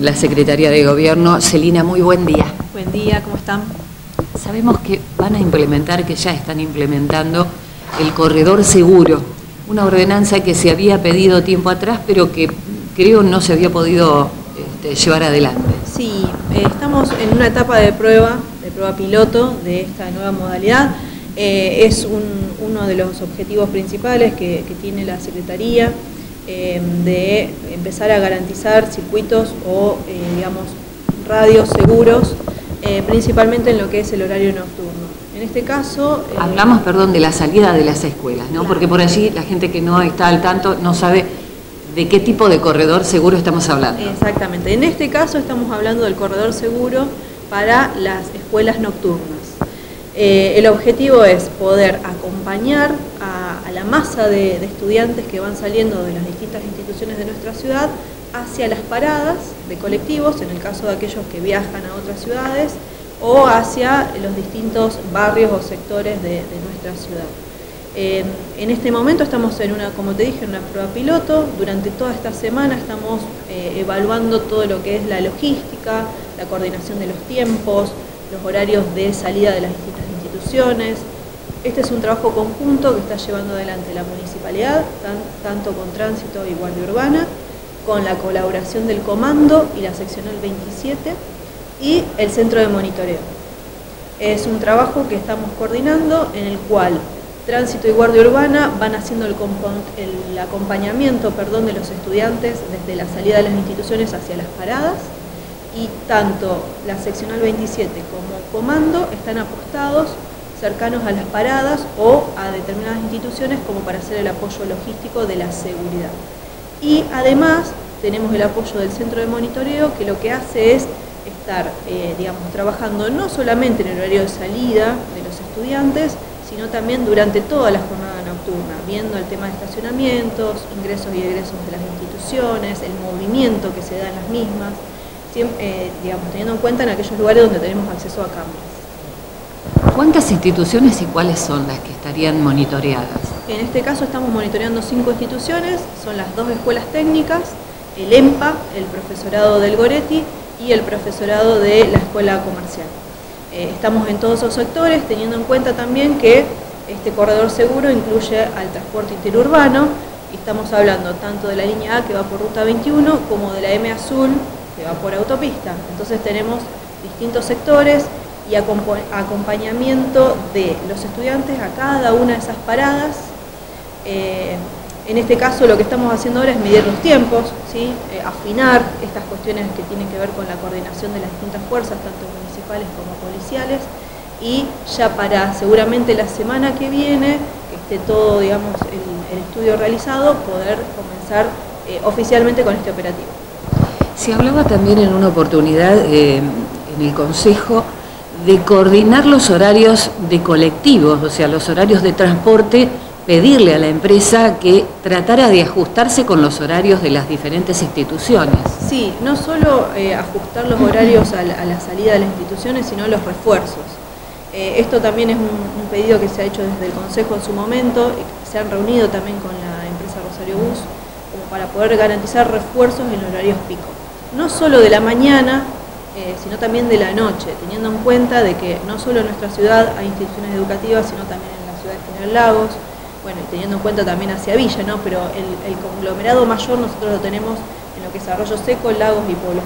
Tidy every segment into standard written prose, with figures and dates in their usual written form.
la Secretaría de Gobierno. Celina, muy buen día. Buen día, ¿cómo están? Sabemos que van a implementar, que ya están implementando el corredor seguro, una ordenanza que se había pedido tiempo atrás, pero que creo no se había podido llevar adelante. Sí, estamos en una etapa de prueba piloto de esta nueva modalidad. Es uno de los objetivos principales que tiene la Secretaría, de empezar a garantizar circuitos o, digamos, radios seguros, principalmente en lo que es el horario nocturno. En este caso... Hablamos, perdón, de la salida de las escuelas, ¿no? Porque por allí la gente que no está al tanto no sabe de qué tipo de corredor seguro estamos hablando. Exactamente. En este caso estamos hablando del corredor seguro para las escuelas nocturnas. El objetivo es poder acompañar a la masa de estudiantes que van saliendo de las distintas instituciones de nuestra ciudad hacia las paradas de colectivos, en el caso de aquellos que viajan a otras ciudades, o hacia los distintos barrios o sectores de nuestra ciudad. En este momento estamos en una, como te dije, en una prueba piloto. Durante toda esta semana estamos evaluando todo lo que es la logística, la coordinación de los tiempos, los horarios de salida de las distintas instituciones. Este es un trabajo conjunto que está llevando adelante la municipalidad, tanto con Tránsito y Guardia Urbana, con la colaboración del Comando y la seccional 27 y el Centro de Monitoreo. Es un trabajo que estamos coordinando en el cual Tránsito y Guardia Urbana van haciendo el acompañamiento de los estudiantes desde la salida de las instituciones hacia las paradas, y tanto la seccional 27 como Comando están apostados cercanos a las paradas o a determinadas instituciones como para hacer el apoyo logístico de la seguridad. Y además tenemos el apoyo del Centro de Monitoreo, que lo que hace es estar digamos, trabajando no solamente en el horario de salida de los estudiantes, sino también durante toda la jornada nocturna, viendo el tema de estacionamientos, ingresos y egresos de las instituciones, el movimiento que se da en las mismas, siempre, digamos, teniendo en cuenta en aquellos lugares donde tenemos acceso a cámaras. ¿Cuántas instituciones y cuáles son las que estarían monitoreadas? En este caso estamos monitoreando 5 instituciones, son las 2 escuelas técnicas, el EMPA, el profesorado del Goretti y el profesorado de la escuela comercial. Estamos en todos esos sectores, teniendo en cuenta también que este corredor seguro incluye al transporte interurbano, y estamos hablando tanto de la línea A que va por ruta 21 como de la M Azul que va por autopista. Entonces tenemos distintos sectores y acompañamiento de los estudiantes a cada una de esas paradas. En este caso lo que estamos haciendo ahora es medir los tiempos, ¿sí? Afinar estas cuestiones que tienen que ver con la coordinación de las distintas fuerzas, tanto municipales como policiales, y ya para seguramente la semana que viene, que esté todo, digamos, el estudio realizado, poder comenzar oficialmente con este operativo. Se hablaba también en una oportunidad en el Consejo de coordinar los horarios de colectivos, o sea, los horarios de transporte, pedirle a la empresa que tratara de ajustarse con los horarios de las diferentes instituciones. Sí, no solo ajustar los horarios a la salida de las instituciones, sino los refuerzos. Esto también es un pedido que se ha hecho desde el Consejo en su momento, se han reunido también con la empresa Rosario Bus, como para poder garantizar refuerzos en horarios pico. No solo de la mañana, sino también de la noche, teniendo en cuenta de que no solo en nuestra ciudad hay instituciones educativas, sino también en la ciudad de General Lagos, bueno, y teniendo en cuenta también hacia Villa, ¿no? Pero el conglomerado mayor nosotros lo tenemos en lo que es Arroyo Seco, Lagos y Pueblo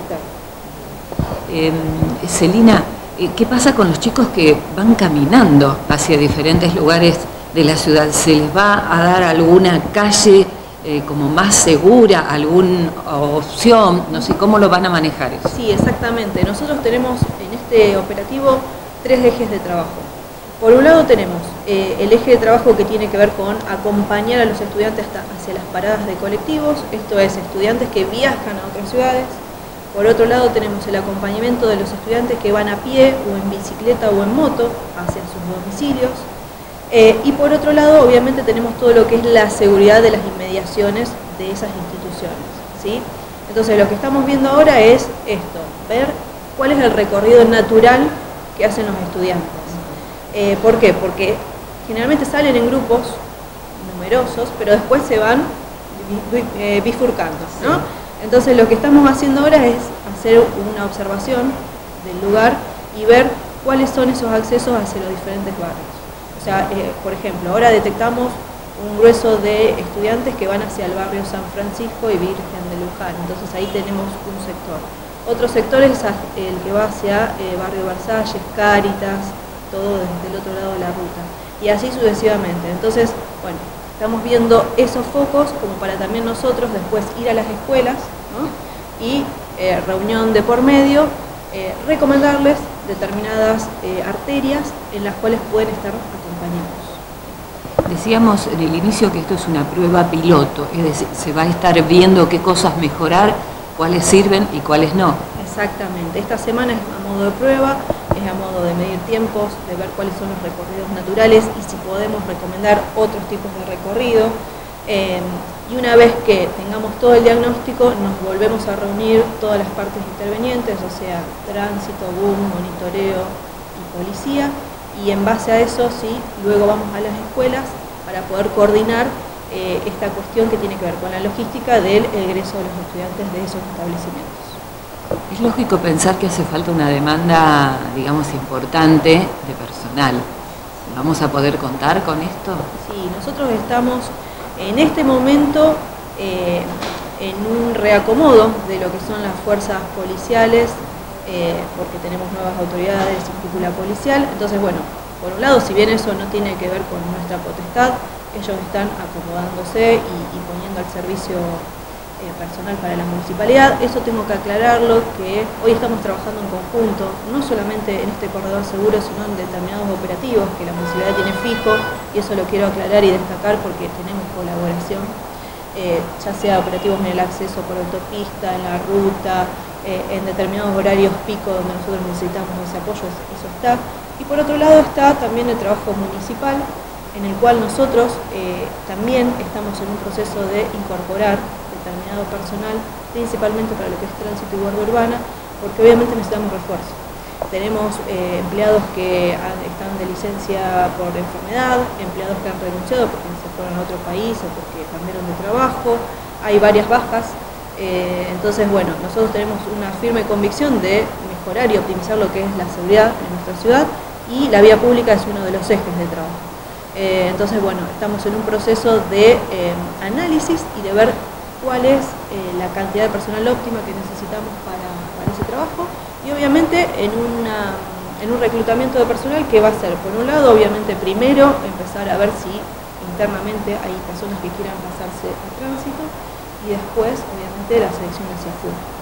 Externo. Celina, ¿qué pasa con los chicos que van caminando hacia diferentes lugares de la ciudad? ¿Se les va a dar alguna calle como más segura, alguna opción? No sé, ¿cómo lo van a manejar eso? Sí, exactamente. Nosotros tenemos en este operativo 3 ejes de trabajo. Por un lado tenemos el eje de trabajo que tiene que ver con acompañar a los estudiantes hacia las paradas de colectivos, esto es, estudiantes que viajan a otras ciudades. Por otro lado tenemos el acompañamiento de los estudiantes que van a pie o en bicicleta o en moto hacia sus domicilios. Y por otro lado, obviamente, tenemos todo lo que es la seguridad de las inmediaciones de esas instituciones, ¿sí? Entonces, lo que estamos viendo ahora es esto, ver cuál es el recorrido natural que hacen los estudiantes. ¿Por qué? Porque generalmente salen en grupos numerosos, pero después se van bifurcando, ¿no? Entonces lo que estamos haciendo ahora es hacer una observación del lugar y ver cuáles son esos accesos hacia los diferentes barrios. O sea, por ejemplo, ahora detectamos un grueso de estudiantes que van hacia el barrio San Francisco y Virgen de Luján, entonces ahí tenemos un sector. Otro sector es el que va hacia barrio Versalles, Cáritas, todo desde el otro lado de la ruta, y así sucesivamente. Entonces, bueno, estamos viendo esos focos como para también nosotros después ir a las escuelas, ¿no? Y reunión de por medio, recomendarles determinadas arterias en las cuales pueden estar acompañados. Decíamos en el inicio que esto es una prueba piloto, es decir, se va a estar viendo qué cosas mejorar, cuáles sirven y cuáles no. Exactamente, esta semana es a modo de prueba, es a modo de medir tiempos, de ver cuáles son los recorridos naturales y si podemos recomendar otros tipos de recorrido. Y una vez que tengamos todo el diagnóstico, nos volvemos a reunir todas las partes intervenientes, o sea, tránsito, BUM, monitoreo y policía, y en base a eso, sí, luego vamos a las escuelas para poder coordinar esta cuestión que tiene que ver con la logística del egreso de los estudiantes de esos establecimientos. Es lógico pensar que hace falta una demanda, digamos, importante de personal. ¿Vamos a poder contar con esto? Sí, nosotros estamos en este momento en un reacomodo de lo que son las fuerzas policiales, porque tenemos nuevas autoridades y cúpula policial. Entonces, bueno, por un lado, si bien eso no tiene que ver con nuestra potestad, ellos están acomodándose y poniendo al servicio personal para la municipalidad. Eso tengo que aclararlo, que hoy estamos trabajando en conjunto, no solamente en este corredor seguro, sino en determinados operativos que la municipalidad tiene fijo, y eso lo quiero aclarar y destacar porque tenemos colaboración, ya sea operativos en el acceso por autopista, en la ruta, en determinados horarios pico donde nosotros necesitamos ese apoyo, eso está. Y por otro lado está también el trabajo municipal, en el cual nosotros también estamos en un proceso de incorporar determinado personal, principalmente para lo que es tránsito y guardia urbana, porque obviamente necesitamos refuerzo. Tenemos empleados que están de licencia por enfermedad, empleados que han renunciado porque se fueron a otro país o porque cambiaron de trabajo, hay varias bajas. Entonces, bueno, nosotros tenemos una firme convicción de mejorar y optimizar lo que es la seguridad en nuestra ciudad, y la vía pública es uno de los ejes de trabajo. Entonces, bueno, estamos en un proceso de análisis y de ver cuál es la cantidad de personal óptima que necesitamos para ese trabajo, y obviamente en un reclutamiento de personal que va a ser, por un lado, obviamente primero empezar a ver si internamente hay personas que quieran pasarse a tránsito, y después obviamente la selección hacia afuera.